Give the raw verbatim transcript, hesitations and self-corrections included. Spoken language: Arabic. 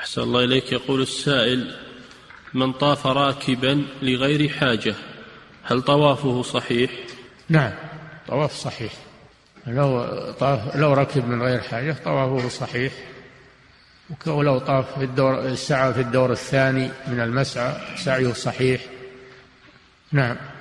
أحسن الله إليك. يقول السائل: من طاف راكبا لغير حاجة هل طوافه صحيح؟ نعم، طواف صحيح. لو طاف لو ركب من غير حاجة طوافه صحيح، ولو طاف في الدور السعى في الدور الثاني من المسعى سعيه صحيح. نعم.